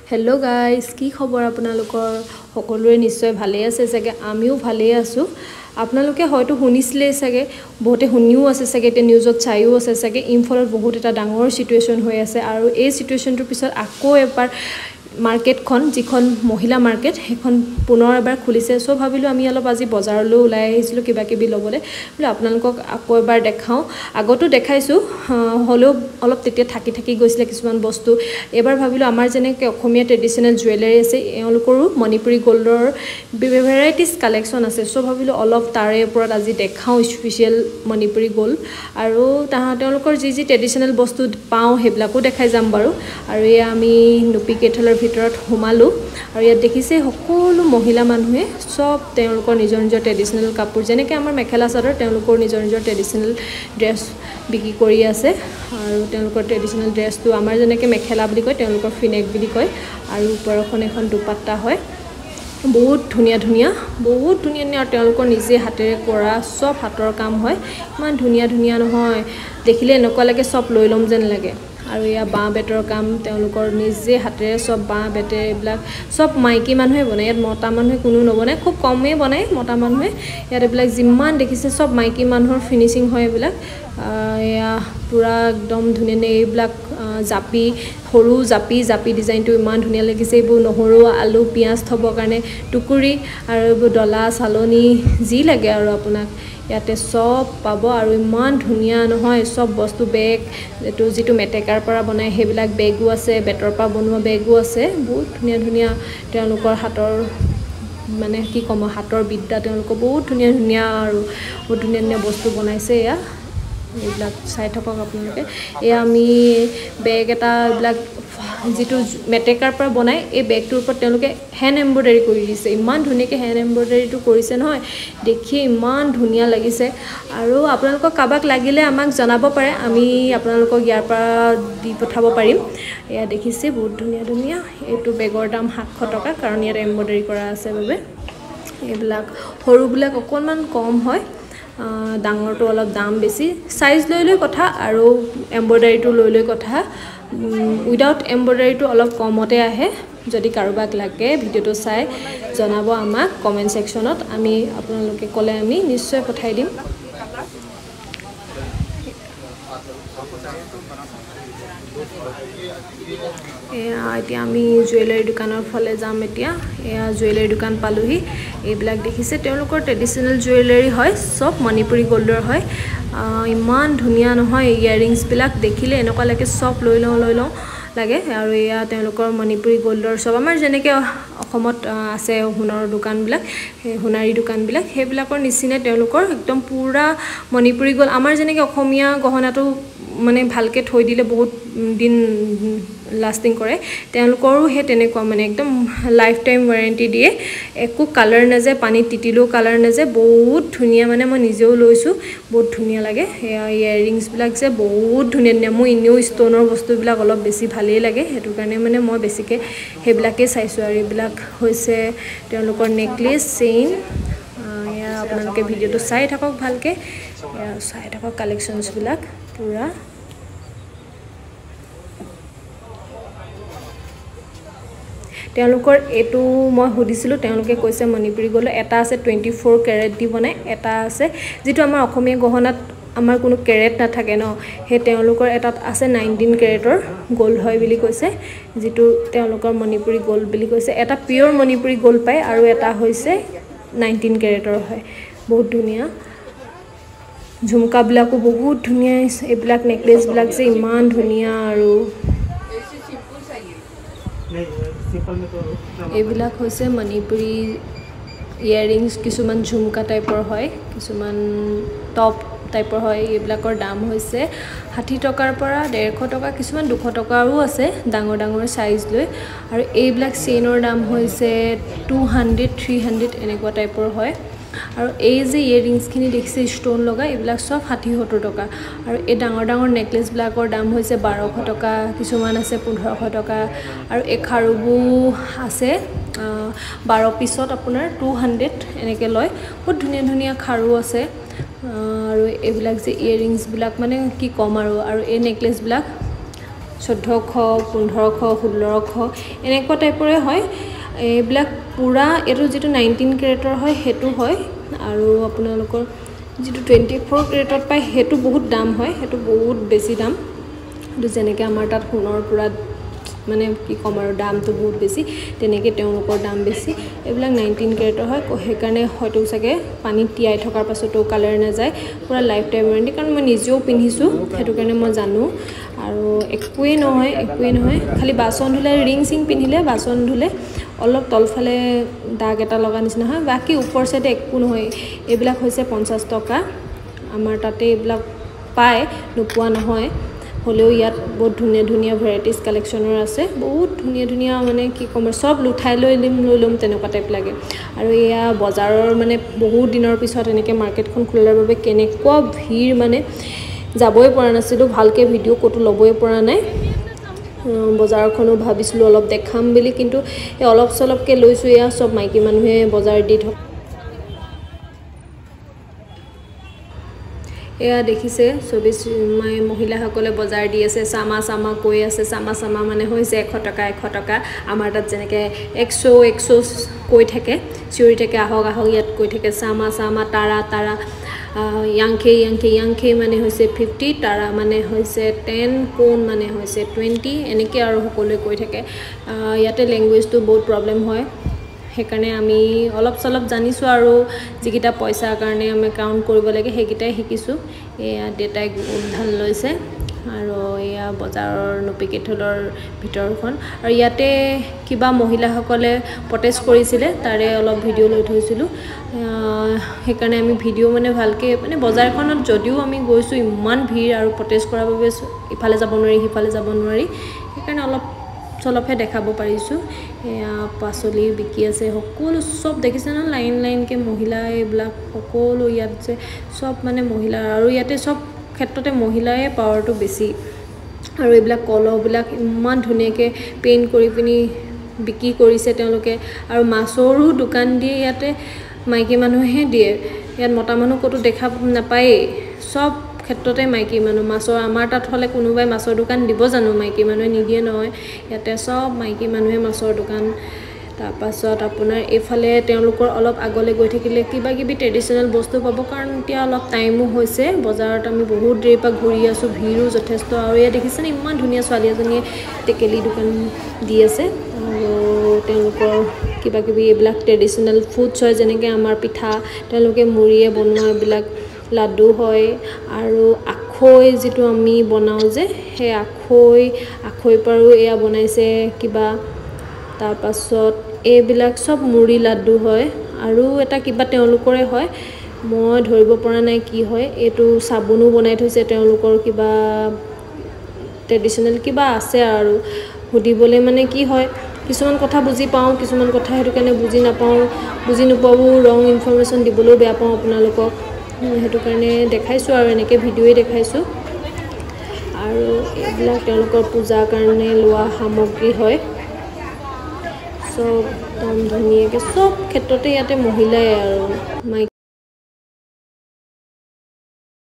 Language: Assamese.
हेलो गाइस की खबर আপোনালোকৰ সকলোৰে নিশ্চয় ভালে আছে চাগে আমিও ভালে আছো আপোনালোকে হয়তো শুনিছিলে চাগে বহুতে শুনিও আছে চাগে তে নিউজত চাইও আছে চাগে ইমফলত বহুত এটা ডাঙৰ সিচুৱেচন হৈ আছে আৰু এই সিচুৱেচনটোৰ পিছত আকৌ এবাৰ মার্কেটখন যিখন মহিলা মার্কেট হেখন পুনৰ এবাৰ খুলিছে সো ভাবিলো আমি অলপ আজি বজাৰলৈ ওলাই আহিছিলো কিবা কিবি লবলে বলে আপোনালোকক আকৌ এবাৰ দেখাও আগতো দেখাইছো হলো অলপ তেতিয়া থাকি গৈছিল কিছুমান বস্তু এবাৰ ভাবিলো আমাৰ জেনেকে অসমীয়া ট্ৰেডিশনাল জুৱেলাৰী আছে এওঁলোকৰো মণিপুৰী গোল্ডৰ ভেৰাইটিজ কালেকশন আছে সো ভাবিলো অলপ তাৰে ওপৰত আজি দেখাও স্পেশাল মণিপুৰী গোল্ড আৰু তেওঁলোকৰ যি ট্ৰেডিশনাল বস্তু পাও হেবিলাকো দেখাই যাম বাৰু আৰু এ আমি নুপি কেথলৰ ভিতৰত হোমালো আৰু ইয়াত দেখিছে সকলো মহিলা মানুহে সব তেওঁলোকৰ নিজৰ নিজৰ ট্ৰেডিশনাল কাপোৰ যেনেকৈ আমাৰ মেখেলা চাদৰ তেওঁলোকৰ নিজৰ নিজৰ ট্ৰেডিশনাল ড্ৰেছ বিক্ৰী কৰি আছে আৰু তেওঁলোকৰ ট্ৰেডিশনাল ড্ৰেছটো আমাৰ যেনেকৈ মেখেলা বুলি কয় তেওঁলোকৰ ফিনেক বুলি কয় আৰু ওপৰখন এখন দুপাট্টা হয় বহুত ধুনিয়া ধুনিয়া তেওঁলোকৰ নিজে হাতেৰে কৰা সব হাতৰ কাম হয় ইমান ধুনিয়া নহয় দেখিলে এনেকুৱা লাগে সব লৈ লম যেন লাগে আৰু ইয়া বাঁ বেতৰ কাম তেওঁলোকৰ নিজে হাতেৰে সব বাঁ বেতে এইবিলাক সব মাইকী মানুহে বনায় ইয়াত মতা মানুহে কোনো নবনায় খুব কমেই বনায় মতা মানুহে ইয়াত এইবিলাক যিমান দেখিছে সব মাইকী মানুহৰ ফিনিশিং হয় এইবিলাক ইয়া পুৰা একদম ধুনিয়া এইবিলাক জাপি সৰু জাপি ডিজাইনটো ইমান ধুনিয়া লাগিছে এইবোৰ নহৰু আলু পিয়াজ থবৰ কাৰণে টুকুৰি আৰু এইবোৰ ডলা চালনী যি লাগে আৰু আপোনাক ইয়াতে সব পাব আৰু ইমান ধুনিয়া নহয় সব বস্তু বেগ এটো যেটো মেটেকাৰ পৰা বনায় হেবিলাক বেগও আছে বেতৰ পৰা বনোৱা বেগও আছে বহুত ধুনিয়া তেওঁলোকৰ হাতৰ মানে কি কম হাতৰ বিদ্যা তেওঁলোকৰ বহুত ধুনিয়া আৰু বহুত ধুনিয়া বস্তু বনাইছে ইয়া এইবিলাক চাই থাকক আপোনালোকে এ আমি বেগ এটা এইবিলাক যেটো মেটেকাৰ পৰা বনায় এই বেগটোৰ ওপৰত তেওঁলোকে হ্যান্ড এমব্ৰয়ডাৰী কৰি দিছে ইমান ধুনিয়াকৈ হ্যান্ড এমব্ৰয়ডাৰীটো কৰিছে নহয় দেখি ইমান ধুনিয়া লাগিছে আৰু আপোনালোকক কাবাক লাগিলে আমাক জনাব পাৰে আমি আপোনালোকক ইয়াৰ পৰা দি পঠাব পাৰিম এয়া দেখিছে বহুত ধুনিয়া এইটো বেগৰ দাম 700 টকা কাৰণ ইয়াত এমব্ৰয়ডাৰী কৰা আছে বাবে এইবিলাক সৰুবিলাক অকনমান কম হয় ডাঙৰটো অলপ দাম বেছি সাইজ লৈ কথা আৰু এমব্ৰয়ডাৰীটো লৈ কথা উইদাউট এমব্ৰয়ডাৰীটো অলপ কমতে আহে যদি কাৰোবাক লাগে ভিডিওটো চাই জনাব আমাক কমেন্ট সেকশনত আমি আপোনালোকে কলে আমি নিশ্চয় পঠাই দিম এতিয়া আমি জুৱেলাৰী দোকানৰ ফালে যাম এতিয়া এয়া জুৱেলাৰী দোকান পালোহি এইবিলাক দেখিছে তেওঁলোকৰ ট্ৰেডিশনাল জুৱেলাৰী হয় সব মণিপুৰী গোল্ডৰ হয় ইমান ধুনিয়া নহয় ইয়াৰিংছ বিলাক দেখিলে এনেকুৱা লাগে সব লৈ লওঁ লাগে আৰু এয়া তেওঁলোকৰ মণিপুৰী গোল্ডৰ সব আমাৰ যেনেকৈ অসমত আছে সোণৰ দোকানবিলাক সোণাৰী দোকানবিলাক হেবিলাকৰ নিচিনা তেওঁলোকৰ একদম পুৰা মণিপুৰী গোল্ড আমাৰ যেনেকৈ অসমীয়া গহনাটো মানে ভালকে থৈ দিলে বহুত দিন লাস্টিং কৰে তেওঁলোকৰো হে তেনেকুৱা মানে একদম লাইফ টাইম ওয়াৰেন্টি দিয়ে একো কালাৰ নাযায় পানী তিতিলো কালাৰ নাযায় বহুত ধুনিয়া মানে মই নিজেও লৈছো বহুত ধুনিয়া লাগে ইয়াৰিংছ বিলাক যে বহুত ধুনিয়া মই ইনেও ষ্টনৰ বস্তুবিলাক অলপ বেছি ভালেই লাগে হেতু কাৰণে মানে মই বেছিকে হেবিলাকে চাইছো আৰু এইবিলাক হৈছে তেওঁলোকৰ নেকলেছ চেইন ইয়া আপোনালোকে ভিডিওটো চাই থাকক ভালকে চাই থাকক কালেকশনছ বিলাক পুৰা তেওঁলোকৰ এটো মই হুদিছিলো তেওঁলোকে কৈছে মণিপুৰী গোল্ড এটা আছে 24 ক্যাৰেট দি বনায় এটা আছে যেটো আমাৰ অসমীয়া গহনাত আমাৰ কোনো ক্যাৰেট নাথাকে ন হে তেওঁলোকৰ এটাত আছে 19 ক্যাৰেটৰ গোল্ড হয় বুলি কৈছে যেটো তেওঁলোকৰ মণিপুৰী গোল্ড বুলি কৈছে এটা পিওৰ মণিপুৰী গোল্ড পায় আৰু এটা হৈছে 19 ক্যাৰেটৰ হয় বহুত ধুনিয়া ঝুমকা বিলাকো বহুত ধুনিয়া এইবিলাক নেকলেছ বিলাক যে ইমান ধুনিয়া আৰু এইবিলাক হৈছে মণিপুৰী ইয়াৰিংছ কিছুমান ঝুমকা টাইপৰ হয় কিছুমান টপ টাইপৰ হয় এইবিলাকৰ দাম হৈছে 60 টকাৰ পৰা 150 টকা কিছুমান 200 টকাৰো আছে ডাঙৰ সাইজ লৈ আৰু এইবিলাক চেইনৰ দাম হৈছে 200 300 এনেকুৱা টাইপৰ হয় আৰু এই যে ইয়াৰিংছ খিনি দেখিছে ষ্টন লগা এইবিলাক সব 60-70 টকা আৰু এই ডাঙৰ নেকলেছ বিলাকৰ দাম হৈছে 1200 টকা কিছুমান আছে 1500 টকা আৰু এই খাৰুবু আছে 12 পিছত আপোনাৰ 200 এনেকে লয় বহুত ধুনিয়া খাৰু আছে আৰু এইবিলাক যে ইয়াৰিংছ বিলাক মানে কি কম আৰু এই নেকলেছ বিলাক 1400 1500 1600 এনেকুৱা টাইপৰে হয় এইবিলাক পুৰা এটো যেটো 19 ক্যাৰেটৰ হয় হেতু হয় আৰু আপোনালোকৰ যেটো 24 ক্যাৰেটত পায় হেতু বহুত দাম হয় হেতু বহুত বেছি দাম কিন্তু যেনেকৈ আমাৰ তাত সোণৰ পুৰা মানে কি কম আৰু দামটো বহুত বেছি তেনেকৈ তেওঁলোকৰ দাম বেছি এইবিলাক 19 ক্যাৰেটৰ হয় সেইকাৰণে হয়তো চাগে পানীত তিয়াই থকাৰ পাছতো কালাৰ নাযায় পুৰা লাইফ টাইম ওয়াৰেন্টি কাৰণ মই নিজেও পিন্ধিছো হেতু কাৰণে মই জানো আৰু একোৱে নহয় খালি বাসন ধুলে ৰিং সিং পিন্ধিলে বাসন ধুলে অলপ তলফালে দাগ এটা লগা নিচিনা হয় বাকি ওপৰ সাইডে একো নহয় এইবিলাক হৈছে 50 টকা আমাৰ তাতে এইবিলাক পায় নোপোৱা নহয় হলেও ইয়াত বহুত ধুনীয়া ভেৰাইটিজ কালেকচনৰ আছে বহুত ধুনীয়া মানে কি কম সব লুঠাই লৈ লম তেনেকুৱা টাইপ লাগে আৰু এয়া বজাৰৰ মানে বহুত দিনৰ পিছত এনেকে মাৰ্কেটখন খোলাৰ বাবে কেনেকুৱা ভিৰ মানে যাবই পৰা নাছিলো ভালকে ভিডিও কটো লবই পৰা নাই বজাৰখনো ভাবিছিলো অলপ দেখাম বুলি কিন্তু এই অলপ সলপকে লৈছো এয়া সব মাইকি মানুহে বজাৰ দি থক এয়া দেখিছে সবে মহিলাসকলে বজাৰ দি আছে সামা কৈ আছে সামা মানে হৈছে 100 টকা আমাৰ তাত যেনেকৈ 100 কৈ থাকে চিউৰি থাকে আহক ইয়াত কৈ থাকে সামা তাৰা ইয়াংখে মানে হৈছে 50 তাৰা মানে হৈছে 10 কোন মানে হৈছে 20 এনেকৈ আৰু সকলোৱে কৈ থাকে ইয়াতে ল্যাঙ্গুৱেজটো বহুত প্ৰবলেম হয় সেইকাৰণে আমি অলপ সলপ জানিছো আৰু যিকিটা পইচাৰ কাৰণে আমি কাউন্ট কৰিব লাগে সেইকিটাই শিকিছো এয়া ডেটাই উদ্ধান লৈছে আৰু এয়া বজাৰৰ নপিকেটলৰ ভিতৰখন আৰু ইয়াতে কিবা মহিলাসকলে প্ৰটেষ্ট কৰিছিলে তাৰে অলপ ভিডিও লৈ থৈছিলো সেইকাৰণে আমি ভিডিও মানে ভালকে মানে বজাৰখনত যদিও আমি গৈছো ইমান ভিৰ আৰু প্ৰটেষ্ট কৰাৰ বাবে ইফালে যাব নোৱাৰি হিফালে যাব নোৱাৰি সেইকাৰণে অলপ চলপহে দেখাব পাৰিছো এয়া পাছলি বিকি আছে সকলো সব দেখিছে না লাইন কে মহিলা এইবিলাক সকলো ইয়াত যে সব মানে মহিলা আৰু ইয়াতে সব ক্ষেত্ৰতে মহিলায়ে পাৱাৰটো বেছি আৰু এইবিলাক কলহবিলাক ইমান ধুনীয়াকে পেইন্ট কৰি পিনি বিকি কৰিছে তেওঁলোকে আৰু মাছৰো দোকান দিয়ে ইয়াতে মাইকি মানুহে দিয়ে ইয়াত মতা মানুহ কতো দেখা নাপায় সব ক্ষেত্ৰতে মাইকি মানুহ মাছৰ আমাৰ তাত হলে কোনোবাই মাছৰ দোকান দিব জানো মাইকি মানুহে নিদিয়ে নহয় ইয়াতে সব মাইকি মানুহে মাছৰ দোকান তাৰ পাছত আপোনাৰ এফালে তেওঁলোকৰ অলপ আগলে গৈ থাকিলে কিবা কিবি ট্ৰেডিশনাল বস্তু পাব কাৰণ এতিয়া অলপ টাইমো হৈছে বজাৰত আমি বহুত দেৰি পা ঘূৰি আছো ভিৰো যথেষ্ট আৰু ইয়া দেখিছেনে ইমান ধুনীয়া ছোৱালী এজনীয়ে টেকেলি দোকান দি আছে আৰু তেওঁলোকৰ কিবা কিবি এইবিলাক ট্ৰেডিশনাল ফুডছ হয় যেনেকৈ আমাৰ পিঠা তেওঁলোকে মুৰিয়ে বনোৱা বিলাক লাডু হয় আৰু আখৈ যেটো আমি বনাও যে হে আখৈ পাৰো এয়া বনাইছে কিবা তাৰ পাছত এইবিলাক সব মুৰি লাডু হয় আৰু এটা কিবা তেওঁলোকৰে হয় মই ধৰিব পৰা নাই কি হয় এটো সাবুনো বনাই থৈছে তেওঁলোকৰ কিবা ট্ৰেডিশনাল কিবা আছে আৰু হুদিবলে মানে কি হয় কিছুমান কথা বুজি পাও কিছুমান কথা হেতু কাৰণে বুজি নাপাও বুজি নপাও ৰং ইনফৰমেশন দিবলৈও বেয়া পাও আপোনালোকক হেতু কাৰণে দেখাইছো আৰু এনেকে ভিডিওই দেখাইছো আৰু এইবিলাক তেওঁলোকৰ পূজাৰ কাৰণে লোৱা সামগ্ৰী হয় সব ধুনীয়াকে সব ক্ষেত্ৰতে ইয়াতে মহিলাই আৰু